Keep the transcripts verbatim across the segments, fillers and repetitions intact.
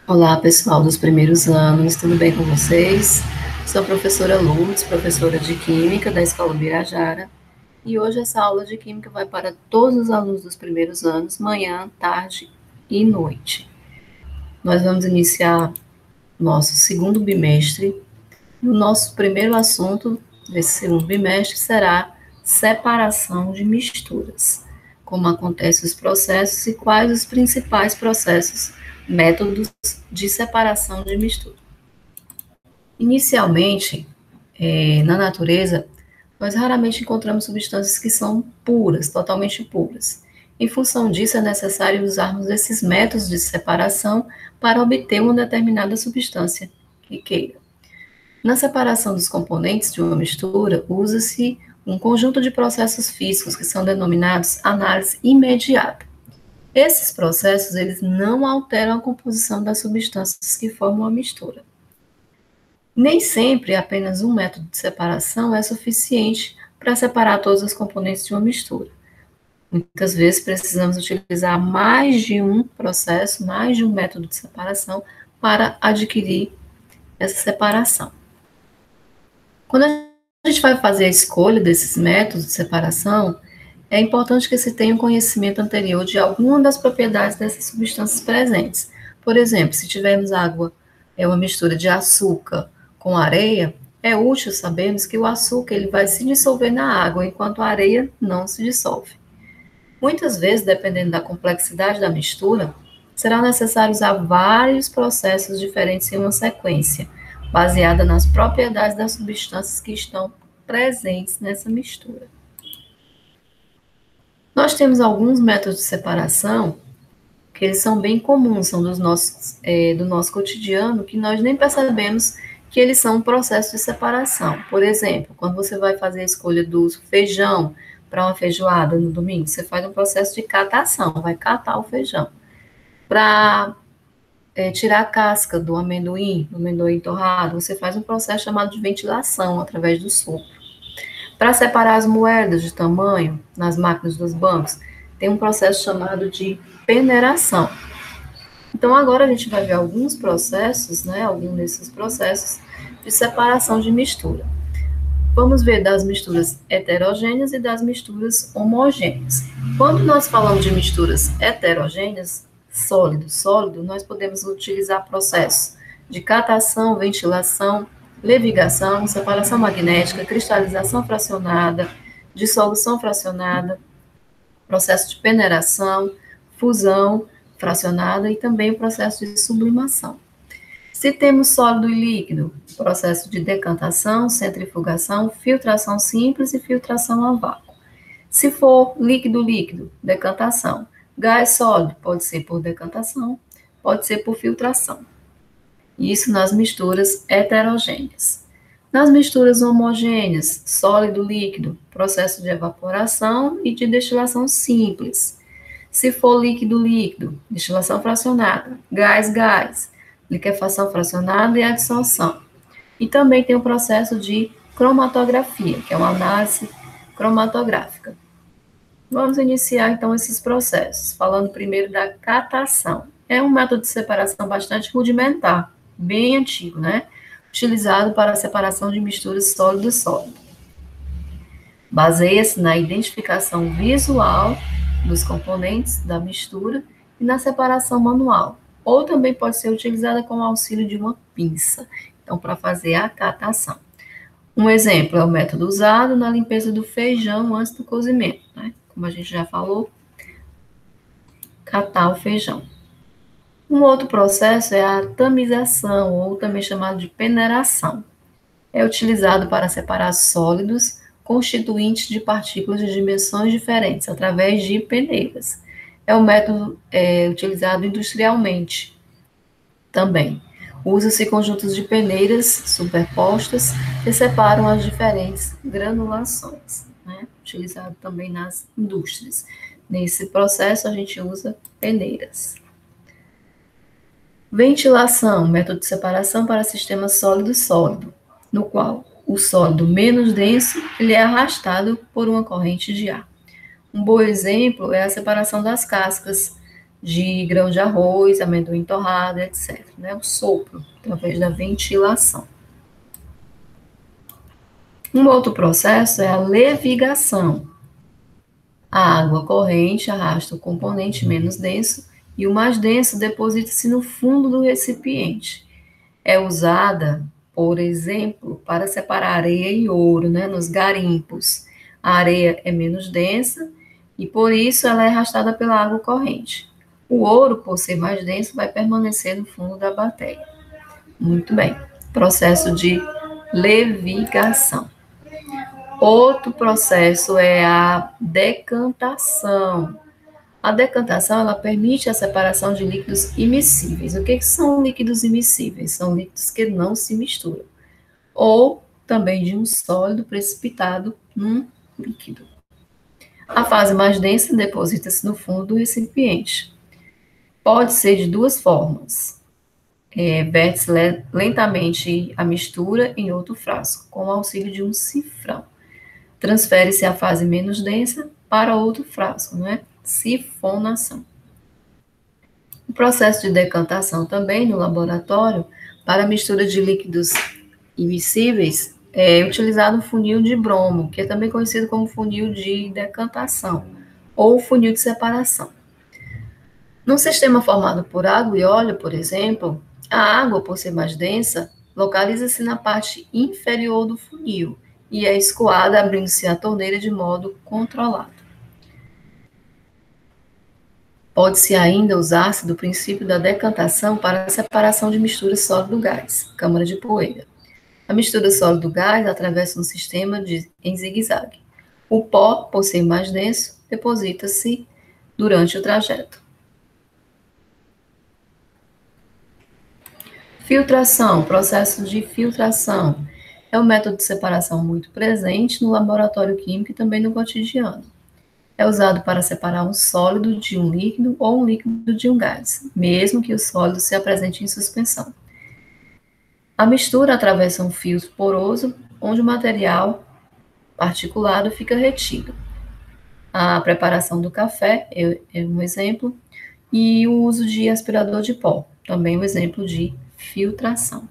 Olá, pessoal dos primeiros anos, tudo bem com vocês? Sou a professora Lourdes, professora de Química da Escola Birajara, e hoje essa aula de Química vai para todos os alunos dos primeiros anos, manhã, tarde e noite. Nós vamos iniciar nosso segundo bimestre, e o nosso primeiro assunto desse segundo bimestre será separação de misturas. Como acontecem os processos e quais os principais processos, métodos de separação de mistura. Inicialmente, é, na natureza, nós raramente encontramos substâncias que são puras, totalmente puras. Em função disso, é necessário usarmos esses métodos de separação para obter uma determinada substância que queira. Na separação dos componentes de uma mistura, usa-se um conjunto de processos físicos que são denominados análise imediata. Esses processos, eles não alteram a composição das substâncias que formam a mistura. Nem sempre apenas um método de separação é suficiente para separar todos os componentes de uma mistura. Muitas vezes precisamos utilizar mais de um processo, mais de um método de separação para adquirir essa separação. Quando a gente vai fazer a escolha desses métodos de separação, é importante que se tenha um conhecimento anterior de alguma das propriedades dessas substâncias presentes. Por exemplo, se tivermos água, é uma mistura de açúcar com areia, é útil sabermos que o açúcar ele vai se dissolver na água, enquanto a areia não se dissolve. Muitas vezes, dependendo da complexidade da mistura, será necessário usar vários processos diferentes em uma sequência, baseada nas propriedades das substâncias que estão presentes nessa mistura. Nós temos alguns métodos de separação que eles são bem comuns, são dos nossos, é, do nosso cotidiano, que nós nem percebemos que eles são um processo de separação. Por exemplo, quando você vai fazer a escolha do feijão para uma feijoada no domingo, você faz um processo de catação, vai catar o feijão. Para é, tirar a casca do amendoim, do amendoim torrado, você faz um processo chamado de ventilação, através do sopro. Para separar as moedas de tamanho nas máquinas dos bancos, tem um processo chamado de peneiração. Então, agora a gente vai ver alguns processos, né, alguns desses processos de separação de mistura. Vamos ver das misturas heterogêneas e das misturas homogêneas. Quando nós falamos de misturas heterogêneas, sólido, sólido, nós podemos utilizar processos de catação, ventilação, levigação, separação magnética, cristalização fracionada, dissolução fracionada, processo de peneiração, fusão fracionada e também o processo de sublimação. Se temos sólido e líquido, processo de decantação, centrifugação, filtração simples e filtração a vácuo. Se for líquido-líquido, decantação. Gás sólido, pode ser por decantação, pode ser por filtração. Isso nas misturas heterogêneas. Nas misturas homogêneas, sólido-líquido, processo de evaporação e de destilação simples. Se for líquido-líquido, destilação fracionada, gás-gás, liquefação fracionada e adsorção. E também tem o processo de cromatografia, que é uma análise cromatográfica. Vamos iniciar, então, esses processos, falando primeiro da catação. É um método de separação bastante rudimentar, bem antigo, né? Utilizado para a separação de misturas sólido-sólido. Baseia-se na identificação visual dos componentes da mistura e na separação manual, ou também pode ser utilizada com o auxílio de uma pinça, então, para fazer a catação. Um exemplo é o método usado na limpeza do feijão antes do cozimento, né? Como a gente já falou, catar o feijão. Um outro processo é a tamização, ou também chamado de peneiração. É utilizado para separar sólidos constituintes de partículas de dimensões diferentes, através de peneiras. É um método é, utilizado industrialmente também. Usa-se conjuntos de peneiras superpostas que separam as diferentes granulações, né? Utilizado também nas indústrias. Nesse processo, a gente usa peneiras. Ventilação, método de separação para sistema sólido-sólido, no qual o sólido menos denso ele é arrastado por uma corrente de ar. Um bom exemplo é a separação das cascas de grão de arroz, amendoim torrado, etcétera. Né? O sopro, através da ventilação. Um outro processo é a levigação. A água corrente arrasta o componente menos denso e o mais denso deposita-se no fundo do recipiente. É usada, por exemplo, para separar areia e ouro, né, nos garimpos. A areia é menos densa e, por isso, ela é arrastada pela água corrente. O ouro, por ser mais denso, vai permanecer no fundo da bateia. Muito bem. Processo de levigação. Outro processo é a decantação. A decantação, ela permite a separação de líquidos immiscíveis. O que são líquidos immiscíveis? São líquidos que não se misturam. Ou também de um sólido precipitado num líquido. A fase mais densa deposita-se no fundo do recipiente. Pode ser de duas formas. É, verte-se lentamente a mistura em outro frasco, com o auxílio de um cifrão. Transfere-se a fase menos densa para outro frasco, não é? Sifonação. O processo de decantação também no laboratório, para a mistura de líquidos immiscíveis, é utilizado um funil de bromo, que é também conhecido como funil de decantação, ou funil de separação. Num sistema formado por água e óleo, por exemplo, a água, por ser mais densa, localiza-se na parte inferior do funil e é escoada abrindo-se a torneira de modo controlado. Pode-se ainda usar-se do princípio da decantação para a separação de mistura sólido-gás, câmara de poeira. A mistura sólido-gás atravessa um sistema de, em zigue-zague. O pó, por ser mais denso, deposita-se durante o trajeto. Filtração, processo de filtração. É um método de separação muito presente no laboratório químico e também no cotidiano. É usado para separar um sólido de um líquido ou um líquido de um gás, mesmo que o sólido se apresente em suspensão. A mistura atravessa um filtro poroso, onde o material particulado fica retido. A preparação do café é um exemplo, e o uso de aspirador de pó, também um exemplo de filtração.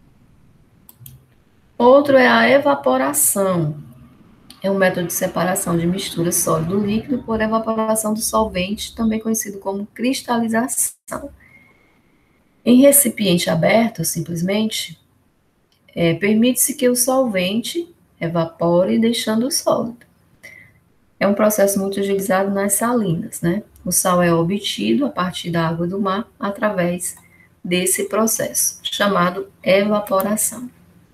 Outro é a evaporação. É um método de separação de mistura sólido-líquido por evaporação do solvente, também conhecido como cristalização. Em recipiente aberto, simplesmente, é, permite-se que o solvente evapore, deixando o sólido. É um processo muito utilizado nas salinas, né? O sal é obtido a partir da água do mar através desse processo, chamado evaporação.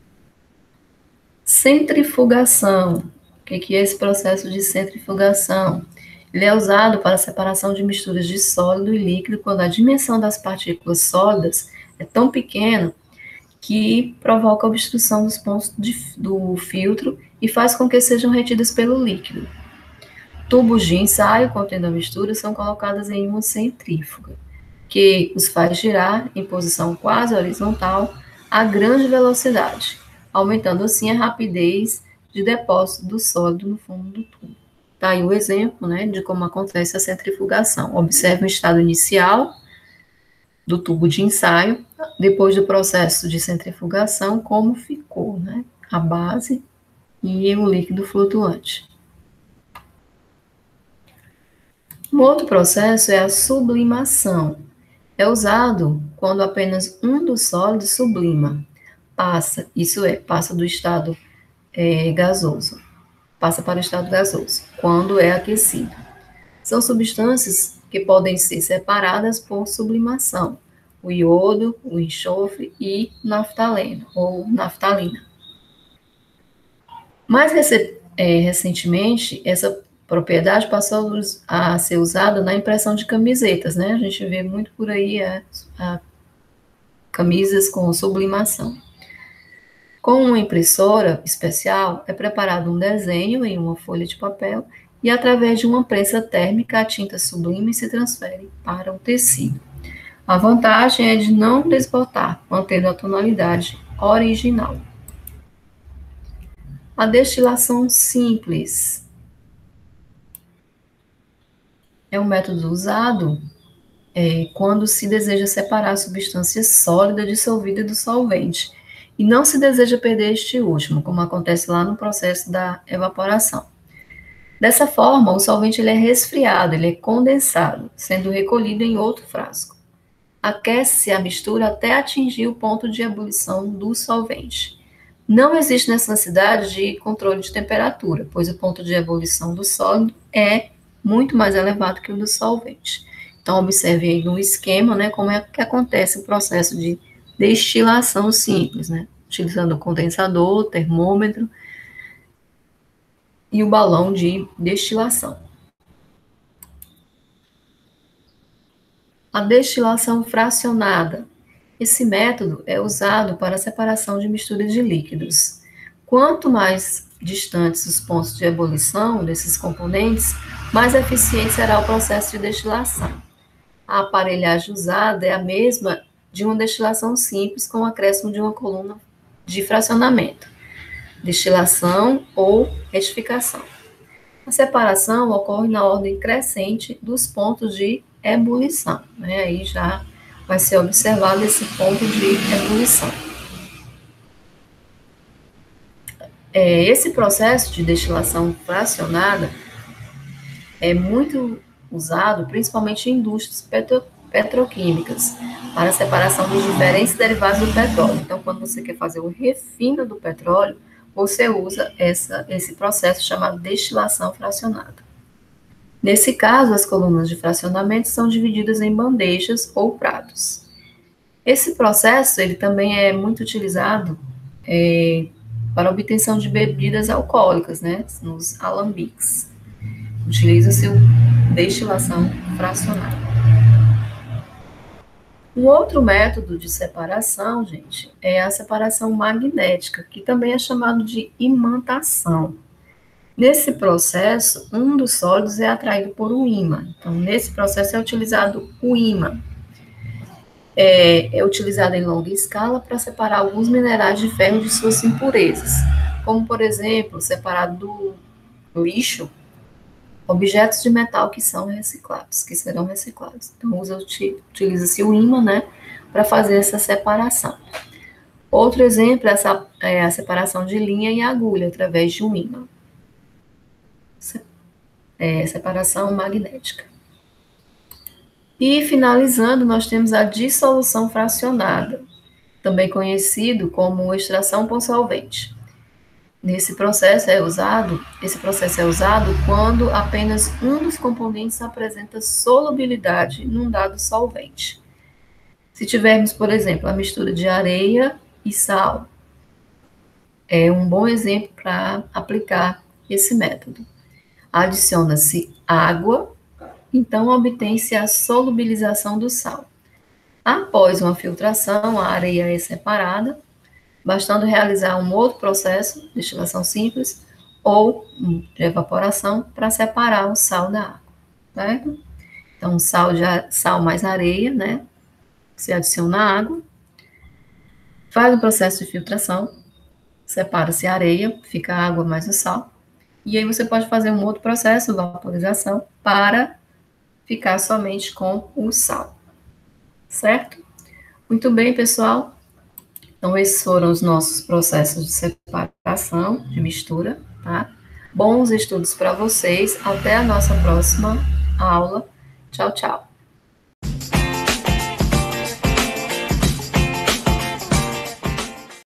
Centrifugação. O que é esse processo de centrifugação? Ele é usado para a separação de misturas de sólido e líquido quando a dimensão das partículas sólidas é tão pequena que provoca a obstrução dos pontos de, do filtro e faz com que sejam retidas pelo líquido. Tubos de ensaio contendo a mistura são colocados em uma centrífuga, que os faz girar em posição quase horizontal a grande velocidade, aumentando assim a rapidez de depósito do sólido no fundo do tubo. Está aí o exemplo, né, de como acontece a centrifugação. Observe o estado inicial do tubo de ensaio, depois do processo de centrifugação, como ficou, né, a base e o líquido flutuante. Um outro processo é a sublimação. É usado quando apenas um dos sólidos sublima, passa, isso é, passa do estado é, gasoso, passa para o estado gasoso, quando é aquecido. São substâncias que podem ser separadas por sublimação, o iodo, o enxofre e naftaleno, ou naftalina. Mais é, recentemente, essa propriedade passou a ser usada na impressão de camisetas, né? A gente vê muito por aí a, a camisas com sublimação. Com uma impressora especial, é preparado um desenho em uma folha de papel e, através de uma prensa térmica, a tinta sublime se transfere para o tecido. A vantagem é de não desbotar, mantendo a tonalidade original. A destilação simples é um método usado é, quando se deseja separar a substância sólida dissolvida do solvente, e não se deseja perder este último, como acontece lá no processo da evaporação. Dessa forma, o solvente ele é resfriado, ele é condensado, sendo recolhido em outro frasco. Aquece-se a mistura até atingir o ponto de ebulição do solvente. Não existe necessidade de controle de temperatura, pois o ponto de ebulição do sólido é muito mais elevado que o do solvente. Então, observe aí no esquema, né, como é que acontece o processo de destilação simples, né, utilizando o condensador, o termômetro e o balão de destilação. A destilação fracionada. Esse método é usado para a separação de misturas de líquidos. Quanto mais distantes os pontos de ebulição desses componentes, mais eficiente será o processo de destilação. A aparelhagem usada é a mesma de uma destilação simples com o acréscimo de uma coluna de fracionamento, destilação ou retificação. A separação ocorre na ordem crescente dos pontos de ebulição, né? Aí já vai ser observado esse ponto de ebulição. É, esse processo de destilação fracionada é muito usado principalmente em indústrias petro, petroquímicas para a separação dos diferentes derivados do petróleo. Então, quando você quer fazer o refino do petróleo, você usa essa, esse processo chamado destilação fracionada. Nesse caso, as colunas de fracionamento são divididas em bandejas ou pratos. Esse processo ele também é muito utilizado é, para a obtenção de bebidas alcoólicas, né, nos alambiques. Utiliza-se a destilação fracionada. Um outro método de separação, gente, é a separação magnética, que também é chamado de imantação. Nesse processo, um dos sólidos é atraído por um ímã. Então, nesse processo é utilizado o ímã. É, é utilizado em longa escala para separar alguns minerais de ferro de suas impurezas, como, por exemplo, separar do lixo objetos de metal que são reciclados, que serão reciclados. Então, utiliza-se o ímã, né, para fazer essa separação. Outro exemplo é, essa, é a separação de linha e agulha através de um ímã. É, separação magnética. E, finalizando, nós temos a dissolução fracionada, também conhecido como extração por solvente. Nesse processo é usado, esse processo é usado quando apenas um dos componentes apresenta solubilidade num dado solvente. Se tivermos, por exemplo, a mistura de areia e sal, é um bom exemplo para aplicar esse método. Adiciona-se água, então obtém-se a solubilização do sal. Após uma filtração, a areia é separada, bastando realizar um outro processo, destilação simples, ou de evaporação, para separar o sal da água, certo? Então, sal, de, sal mais areia, né? Você adiciona água, faz o processo de filtração, separa-se a areia, fica a água mais o sal, e aí você pode fazer um outro processo, vaporização, para ficar somente com o sal, certo? Muito bem, pessoal. Então, esses foram os nossos processos de separação, de mistura, tá? Bons estudos para vocês. Até a nossa próxima aula. Tchau, tchau.